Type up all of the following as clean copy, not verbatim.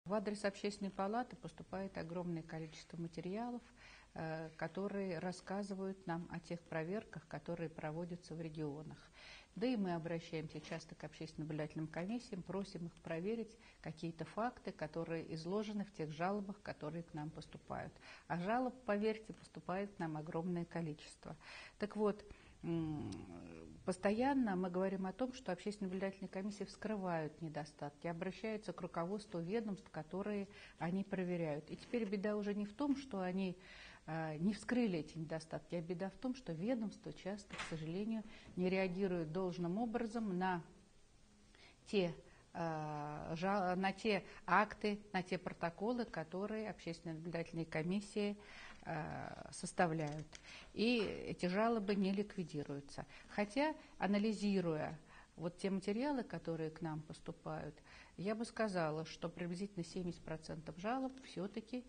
В адрес Общественной палаты поступает огромное количество материалов, которые рассказывают нам о тех проверках, которые проводятся в регионах. Да и мы обращаемся часто к общественно-наблюдательным комиссиям, просим их проверить какие-то факты, которые изложены в тех жалобах, которые к нам поступают. А жалоб, поверьте, поступает к нам огромное количество. Так вот, постоянно мы говорим о том, что общественно-наблюдательные комиссии вскрывают недостатки, обращаются к руководству ведомств, которые они проверяют. И теперь беда уже не в том, что они не вскрыли эти недостатки, а беда в том, что ведомства часто, к сожалению, не реагируют должным образом на те акты, на те протоколы, которые общественно-наблюдательные комиссии составляют. И эти жалобы не ликвидируются. Хотя, анализируя вот те материалы, которые к нам поступают, я бы сказала, что приблизительно 70% жалоб все-таки,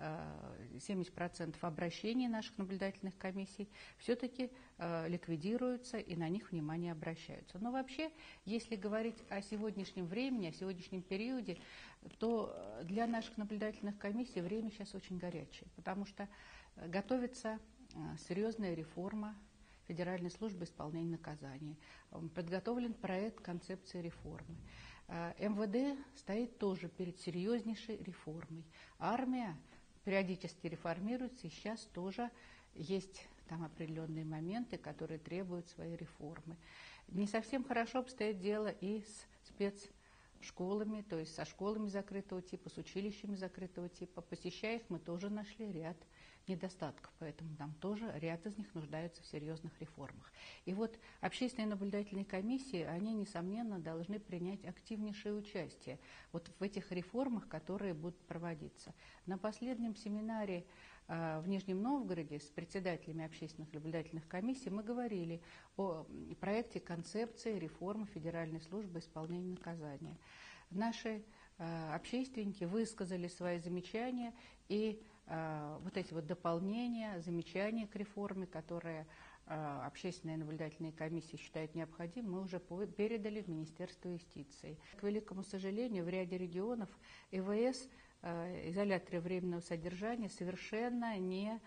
70% обращений наших наблюдательных комиссий все-таки ликвидируются и на них внимание обращаются. Но вообще, если говорить о сегодняшнем времени, о сегодняшнем периоде, то для наших наблюдательных комиссий время сейчас очень горячее, потому что готовится серьезная реформа Федеральной службы исполнения наказаний. Подготовлен проект концепции реформы. МВД стоит тоже перед серьезнейшей реформой. Армия периодически реформируется, и сейчас тоже есть там определенные моменты, которые требуют своей реформы. Не совсем хорошо обстоит дело и с спецшколами, то есть со школами закрытого типа, с училищами закрытого типа. Посещая их, мы тоже нашли ряд недостатков, поэтому там тоже ряд из них нуждаются в серьезных реформах. И вот общественные наблюдательные комиссии, они, несомненно, должны принять активнейшее участие вот в этих реформах, которые будут проводиться. На последнем семинаре в Нижнем Новгороде с председателями общественных наблюдательных комиссий мы говорили о проекте концепции реформы Федеральной службы исполнения наказания. Наши общественники высказали свои замечания, и вот эти вот дополнения, замечания к реформе, которые общественные наблюдательные комиссии считают необходимым, мы уже передали в Министерство юстиции. К великому сожалению, в ряде регионов ИВС, изоляторы временного содержания, совершенно не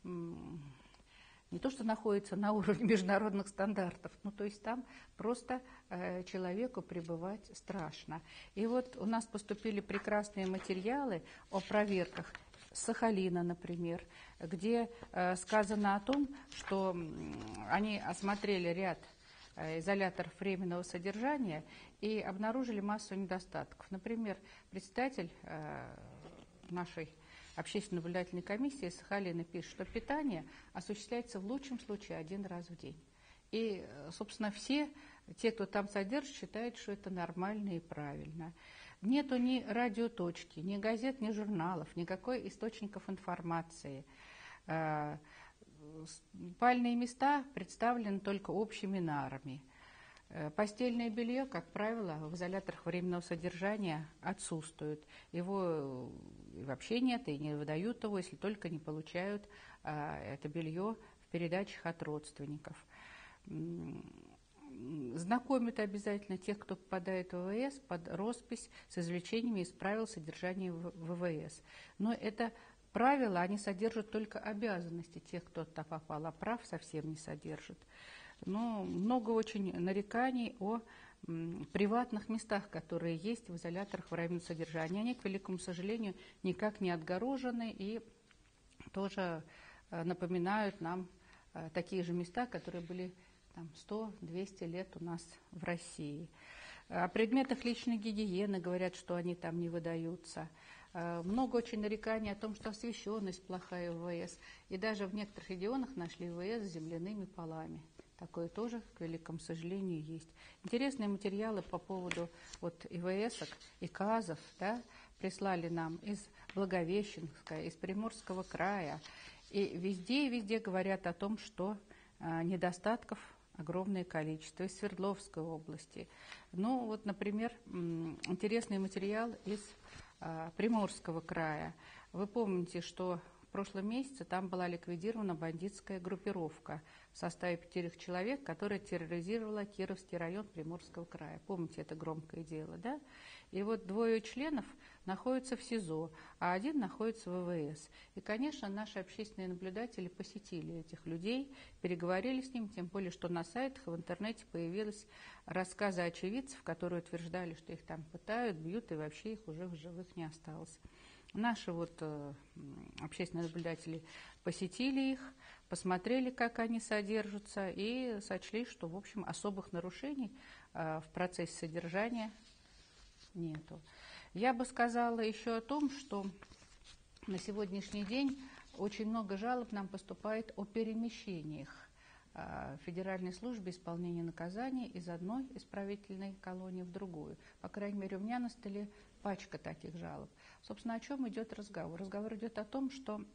то, что находится на уровне международных стандартов, ну, то есть там просто человеку пребывать страшно. И вот у нас поступили прекрасные материалы о проверках Сахалина, например, где сказано о том, что они осмотрели ряд изоляторов временного содержания и обнаружили массу недостатков. Например, председатель нашей общественно-наблюдательной комиссии Сахалина пишет, что питание осуществляется в лучшем случае 1 раз в день. И, собственно, все те, кто там содержит, считают, что это нормально и правильно. Нету ни радиоточки, ни газет, ни журналов, никакой источников информации. Спальные места представлены только общими нарами. Постельное белье, как правило, в изоляторах временного содержания отсутствует. Его вообще нет и не выдают его, если только не получают это белье в передачах от родственников. Знакомят обязательно тех, кто попадает в ВВС, под роспись с извлечениями из правил содержания ВВС. Но это правила, они содержат только обязанности тех, кто туда попал, а прав совсем не содержит. Но много очень нареканий о приватных местах, которые есть в изоляторах временного содержания. Они, к великому сожалению, никак не отгорожены и тоже напоминают нам такие же места, которые были 100-200 лет у нас в России. О предметах личной гигиены говорят, что они там не выдаются. Много очень нареканий о том, что освещенность плохая в ВВС. И даже в некоторых регионах нашли ВВС с земляными полами. Такое тоже, к великому сожалению, есть. Интересные материалы по поводу вот ИВСок и КАЗов, да, прислали нам из Благовещенска, из Приморского края. И везде говорят о том, что недостатков огромное количество, из Свердловской области. Ну, вот, например, интересный материал из Приморского края. Вы помните, что в прошлом месяце там была ликвидирована бандитская группировка в составе 5 человек, которая терроризировала Кировский район Приморского края. Помните это громкое дело, да? И вот двое членов находятся в СИЗО, а один находится в ВВС. И, конечно, наши общественные наблюдатели посетили этих людей, переговорили с ними, тем более, что на сайтах и в интернете появились рассказы очевидцев, которые утверждали, что их там пытают, бьют, и вообще их уже в живых не осталось. Наши общественные наблюдатели посетили их, посмотрели, как они содержатся, и сочли, что, в общем, особых нарушений в процессе содержания нету. Я бы сказала еще о том, что на сегодняшний день очень много жалоб нам поступает о перемещениях в Федеральной службе исполнения наказаний из одной исправительной колонии в другую. По крайней мере, у меня на столе пачка таких жалоб. Собственно, о чем идет разговор? Разговор идет о том, что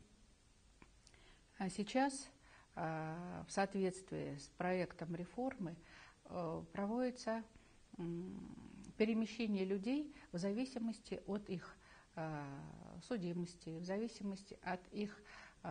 сейчас в соответствии с проектом реформы проводится перемещение людей в зависимости от их судимости, в зависимости от их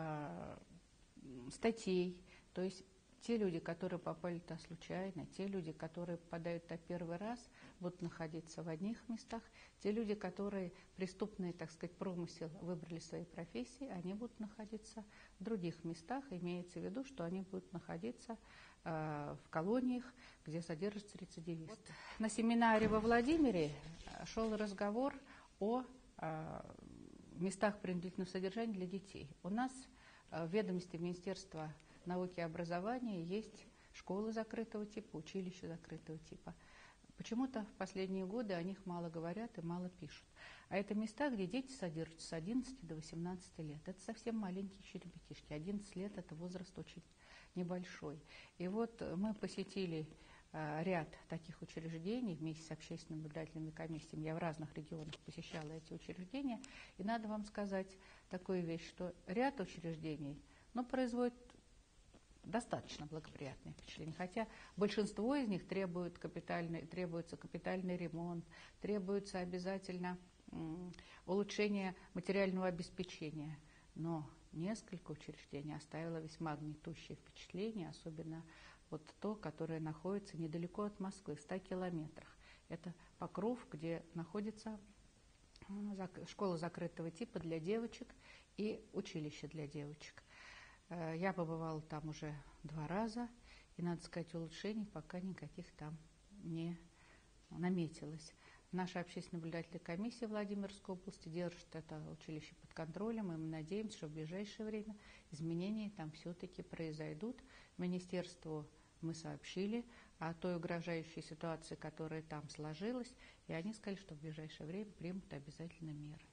статей. То есть те люди, которые попали туда случайно, те люди, которые попадают туда первый раз, будут находиться в одних местах. Те люди, которые преступные, так сказать, промысел выбрали свои профессии, они будут находиться в других местах. Имеется в виду, что они будут находиться в колониях, где содержатся рецидивисты. На семинаре во Владимире шел разговор о местах принудительного содержания для детей. У нас в ведомстве Министерства науки и образования есть школы закрытого типа, училища закрытого типа. Почему-то в последние годы о них мало говорят и мало пишут. А это места, где дети содержатся с 11 до 18 лет. Это совсем маленькие еще ребятишки. 11 лет – это возраст очень небольшой. И вот мы посетили ряд таких учреждений вместе с общественными наблюдательными комиссиями. Я в разных регионах посещала эти учреждения. И надо вам сказать такую вещь, что ряд учреждений производит достаточно благоприятное впечатление. Хотя большинство из них требуется капитальный ремонт, требуется обязательно улучшение материального обеспечения. Но несколько учреждений оставило весьма гнетущее впечатление, особенно то, которое находится недалеко от Москвы, в 100 километрах. Это Покров, где находится школа закрытого типа для девочек и училище для девочек. Я побывала там уже 2 раза, и, надо сказать, улучшений пока никаких там не наметилось. Наша общественная наблюдательная комиссия Владимирской области держит это училище под контролем, и мы надеемся, что в ближайшее время изменения там все-таки произойдут. Министерству мы сообщили о той угрожающей ситуации, которая там сложилась, и они сказали, что в ближайшее время примут обязательно меры.